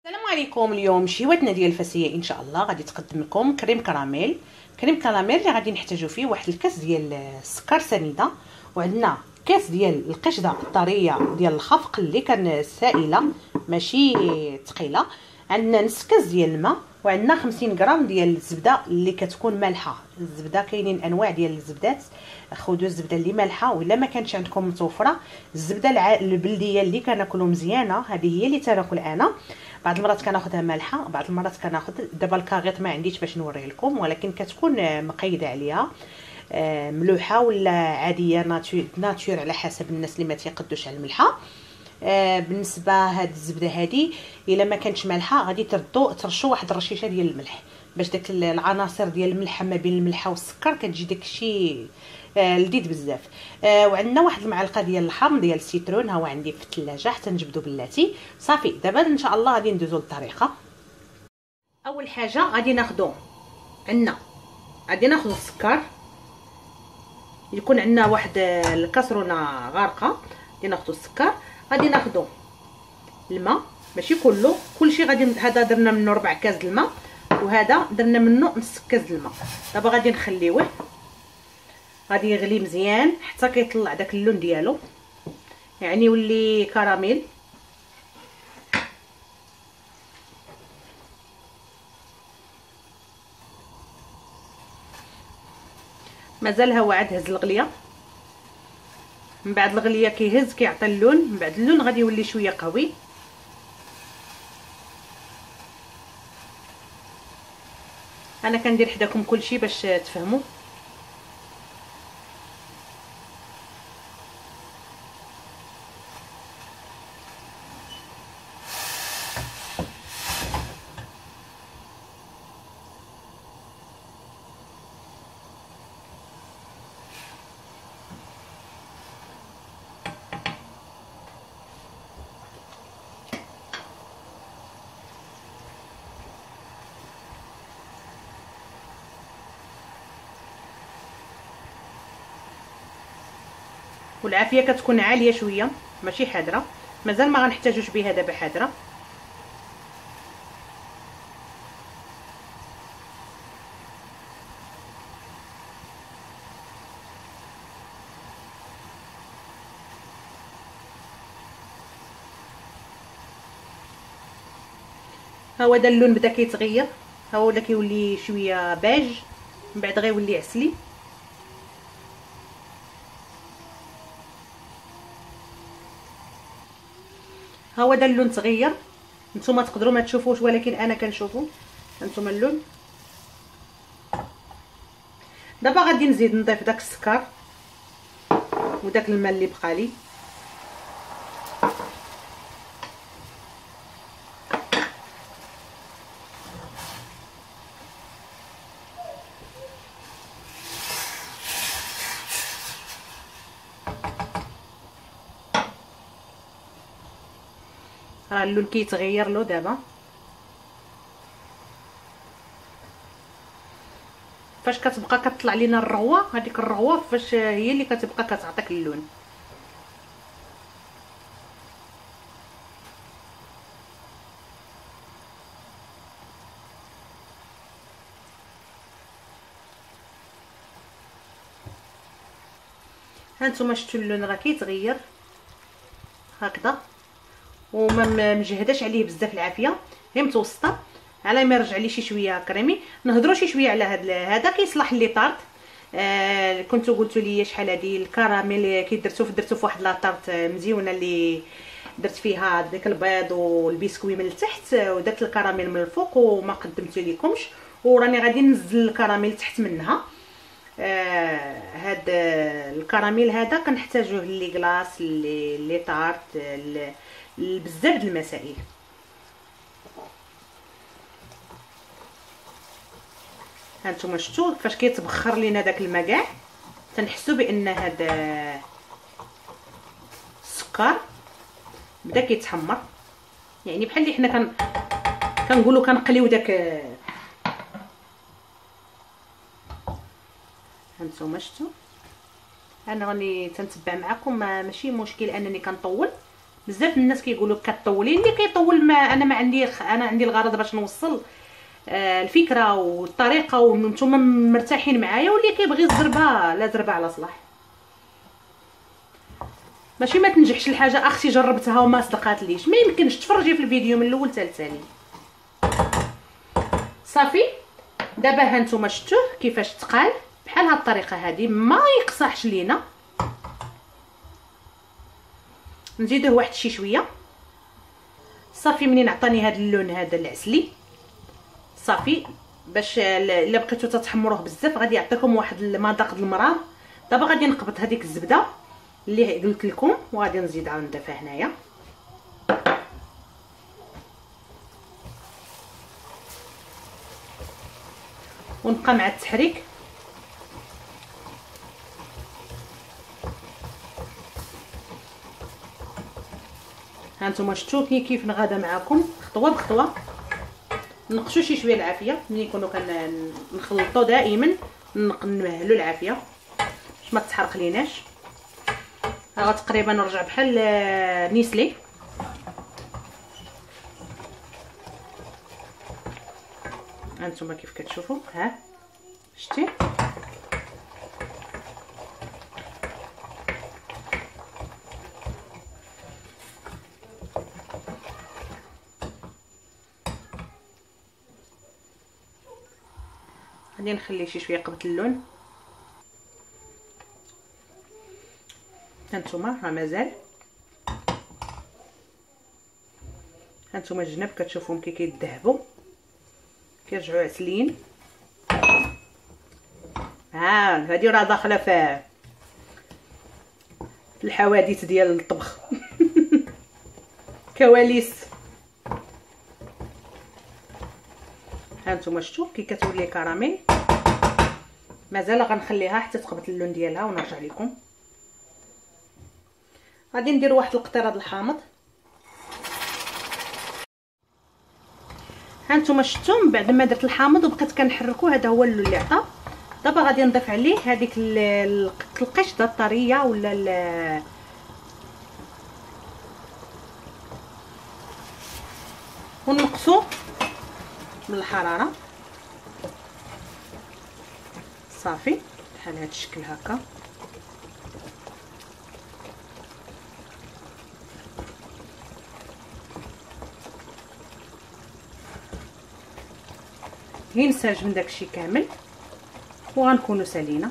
السلام عليكم. اليوم شيواتنا ديال الفاسيه ان شاء الله غادي تقدم لكم كريم كراميل. كريم كراميل اللي غادي نحتاجو فيه واحد الكاس ديال السكر سنيده، وعندنا كاس ديال القشده الطريه ديال الخفق اللي كان سائله ماشي ثقيله، عندنا نص كاس ديال الماء، وعندنا 50 غرام ديال الزبده اللي كتكون مالحه. الزبده كاينين انواع ديال الزبدات، خذوا الزبده اللي مالحه، ولا ما كانش عندكم متوفره الزبده البلديه اللي كناكلوا مزيانه هذه هي اللي تناكل انا. بعض المرات كناخذها مالحه، بعض المرات كناخذ دابا الكاغيط ما عنديش باش نوريه لكم، ولكن كتكون مقيده عليها ملوحه ولا عاديه ناتور على حسب الناس اللي ما تيقدوش على الملحه. بالنسبه هاد الزبده هادي الا ما كانتش مالحه غادي ترشوا واحد الرشيشه ديال الملح باش داك العناصر ديال الملح ما بين الملحه والسكر كتجي داكشي لذيذ بزاف. وعندنا واحد المعلقه ديال الحامض ديال السيترون، ها هو عندي في الثلاجه حتى نجبدو بلاتي. صافي دابا ان شاء الله غادي ندوزو للطريقه. اول حاجه غادي ناخذ السكر، يكون عندنا واحد الكاسرونه غارقه، غادي ناخذ السكر، غادي ناخذ الماء ماشي كلشي غادي. هذا درنا منه 4 كاس الماء، وهذا درنا منه نص كاس الماء. دابا غادي نخليوه غادي يغلي مزيان حتى كيطلع داك اللون ديالو، يعني يولي كراميل. مازال هو عاد هز الغليه، من بعد الغليه كيهز كيعطي اللون، من بعد اللون غادي يولي شويه قوي. انا كندير حداكم كلشي باش تفهموا. والعافيه كتكون عاليه شويه ماشي حاضره، مازال ما غنحتاجوش بها دابا حاضره. ها هو دا اللون بدا كيتغير، ها هو ولا كيولي شويه باج، من بعد غيولي عسلي. ها هو دا اللون تغير، نتوما تقدروا ما تشوفوش ولكن انا كنشوفو. هانتوما اللون. دابا غادي نزيد نضيف داك السكر وداك الماء اللي بقالي. راه اللون كيتغير له دابا. فاش كتبقى كتطلع لينا الرغوه، هذيك الرغوه فاش هي اللي كتبقى كتعطيك اللون. هانتوما شفتوا اللون راه كيتغير هكذا، وما مجهداش عليه بزاف العافيه، هي متوسطه على ما يرجع لي شي شويه كريمي. نهضروا شي شويه على هذا كيصلح لي طارت. كنتو قلتوا لي شحال هادي الكراميل كي درتو في واحد لاطارت مزيونه اللي درت فيها داك البيض والبسكوي من التحت وداك الكراميل من الفوق وما قدمت لكمش، وراني غادي ننزل الكراميل تحت منها. هاد الكراميل هذا كنحتاجوه لي كلاص لي طارت بزاف د المسائل. هانتوما شفتوا فاش كيتبخر لينا داك الماء كاع، تنحسوا بان هذا السكر بدا كيتحمر، يعني بحال اللي حنا كنقولوا كنقليو داك. هانتوما شفتوا انا راني تنتبع معكم، ماشي مشكل انني كنطول، بزاف الناس كيقولوا كطولي، اللي كيطول ما انا ما عندي، انا عندي الغرض باش نوصل الفكره والطريقه وانتم مرتاحين معايا، واللي كيبغي الزربه لا زربه على صلاح. ماشي ما تنجحش الحاجه اختي جربتها وما صدقات ليش، ما يمكنش. تفرجي في الفيديو من الاول حتى الثاني. صافي دابا ها نتوما شفتوه كيفاش تقال بحال هاد الطريقه هذه، ما يقصحش لينا. نزيدوه واحد شي شويه. صافي منين عطاني هذا اللون هذا العسلي، صافي باش الا بقيتو تتحمروه بزاف غادي يعطيكم واحد المذاق د المرار. دابا غادي نقبط هذيك الزبده اللي قلت لكم وغادي نزيدها نضيفها هنايا. ونبقى مع التحريك. هانتوما شفتوا كيف نغادا معاكم خطوه بخطوه. نقصوا شي شويه العافيه ملي نكونوا كنخلطوا دائما، نمهلوا العافيه باش ما تحرق ليناش. ها تقريبا نرجع بحال نيسلي. هانتوما كيف كتشوفوا، ها شتي غادي نخلي شي شويه قبط اللون. هانتوما راه مازال، هانتوما الجناب كتشوفوهم كي كيذهبوا كيرجعوا عسلين. ها هذه راه داخله في الحوادث ديال الطبخ كواليس. هانتوما شفتوا كي كتولي كراميل. مازال غنخليها حتى تقبط اللون ديالها ونرجع لكم. غادي ندير واحد القطيره الحامض. هانتوما شفتوا من بعد ما درت الحامض وبقيت كنحركو، هذا هو اللون اللي عطا. دابا غادي نضيف عليه هذيك القشطه الطريه ولا ونقصو من الحراره. صافي بحال هذا الشكل هكا. ينساج من داكشي كامل وغنكونوا سالينا.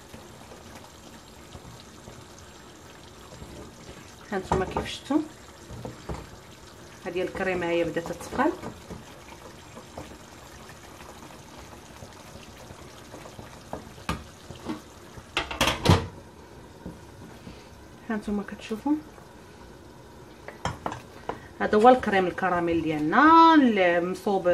هانتوما كيف شفتوا هذه الكريمه هي بدات تتقل. هانتوما كتشوفوا هذا هو الكريم الكراميل ديالنا المصوب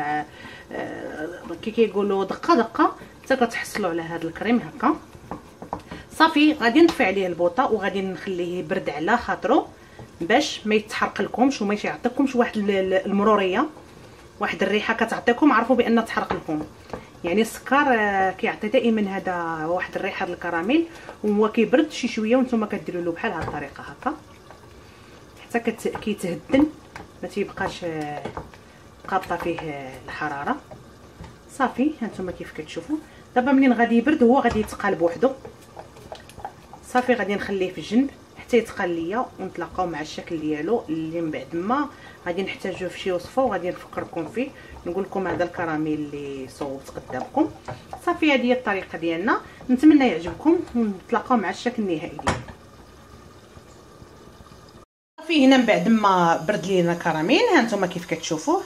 كي كيقولوا دقه دقه حتى كتحصلوا على هذا الكريم هكا. صافي غادي نطفي عليه البوطه وغادي نخليه يبرد على خاطرو باش ما يتحرق لكمش وما يعطيكمش واحد المروريه، واحد الريحه كتعطيكم عرفوا بان تحرق لكم. يعني السكر كيعطي دائما هذا واحد الريحه ديال الكراميل وهو كيبرد شي شويه وانتم كديروا له بحال هذه الطريقه هكا حتى كيتهدن ما تيبقاش قابطه فيه الحراره. صافي هانتوما كيف كتشوفوا. دابا منين غادي يبرد هو غادي يتقال بوحدو. صافي غادي نخليه في الجنب حتى يتقال ليا ونتلاقاو مع الشكل ديالو اللي من بعد ما غادي نحتاجوه في شي وصفه وغادي نفكركم فيه نقول لكم هذا الكراميل اللي صوبت قدامكم. صافي هذه هي الطريقه ديالنا، نتمنى يعجبكم ونتلاقاو مع الشكل النهائي ديالو. صافي هنا من بعد ما برد لينا الكراميل هانتوما كيف كتشوفوه.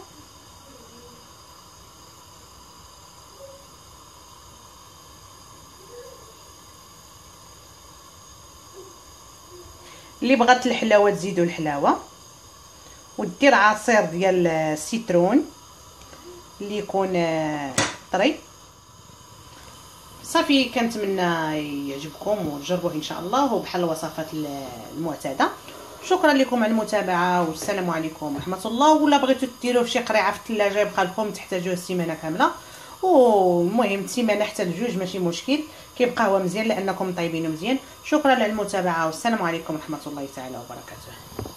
اللي بغات الحلاوه تزيدوا الحلاوه ودير عصير ديال السيترون اللي يكون طري. صافي كنتمنى يعجبكم وتجربوه ان شاء الله وبحال الوصفات المعتاده. شكرا لكم على المتابعه والسلام عليكم ورحمه الله. ولا بغيتو ديروه في شي قريعه في الثلاجه يبقى لكم تحتاجوه السيمانه كامله، والمهم سيمانه حتى لجوج ماشي مشكل، كيبقى هو مزيان لانكم طيبين مزيان. شكرا على المتابعه والسلام عليكم ورحمه الله تعالى وبركاته.